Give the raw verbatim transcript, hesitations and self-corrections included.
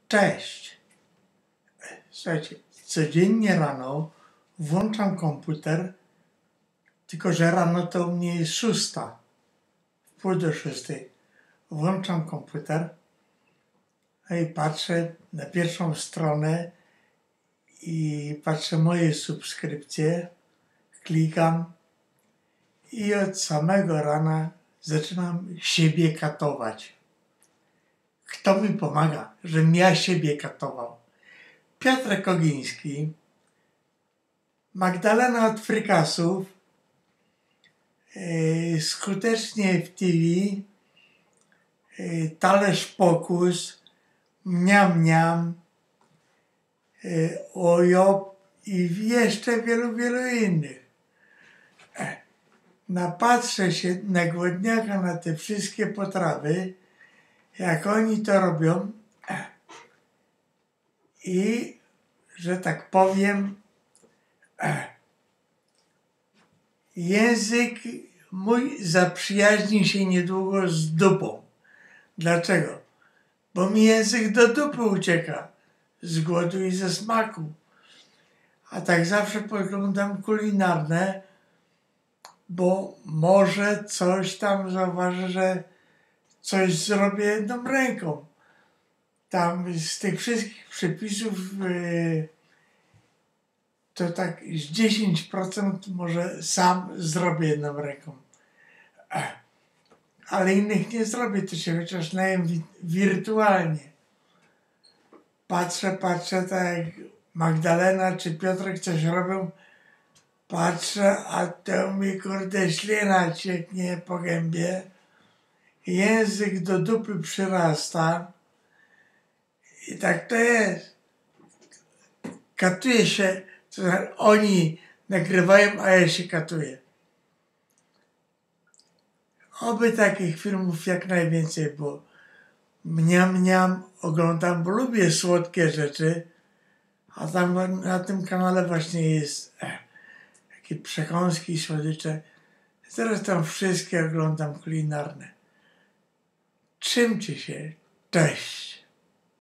Cześć. Słuchajcie, codziennie rano włączam komputer, tylko że rano to u mnie jest szósta, wpół do szóstej. Włączam komputer no i patrzę na pierwszą stronę i patrzę moje subskrypcje, klikam i od samego rana zaczynam siebie katować. Kto mi pomaga, żebym ja siebie katował? Piotrek Ogiński, Magdalena od Frykasów, yy, Skutecznie w T V, yy, Talerz Pokus, Mniam Mniam, yy, Ojob i jeszcze wielu, wielu innych. E, napatrzę się na głodniaka na te wszystkie potrawy, jak oni to robią e, i, że tak powiem, e, język mój zaprzyjaźni się niedługo z dupą. Dlaczego? Bo mi język do dupy ucieka z głodu i ze smaku. A tak zawsze podglądam kulinarne, bo może coś tam zauważę, że coś zrobię jedną ręką. Tam z tych wszystkich przepisów yy, to tak z dziesięć procent może sam zrobię jedną ręką. Ech. Ale innych nie zrobię, to się chociaż najem wi- wirtualnie. Patrzę, patrzę, tak jak Magdalena czy Piotrek coś robią, patrzę, a to mi kurde ślina cieknie po gębie, język do dupy przyrasta i tak to jest. Katuję się, to znaczy oni nagrywają, a ja się katuję. Oby takich filmów jak najwięcej było. Mniam Mniam oglądam, bo lubię słodkie rzeczy, a tam na tym kanale właśnie jest eh, takie przekąski, słodycze. Zresztą wszystkie oglądam kulinarne. Trzymcie się. Cześć.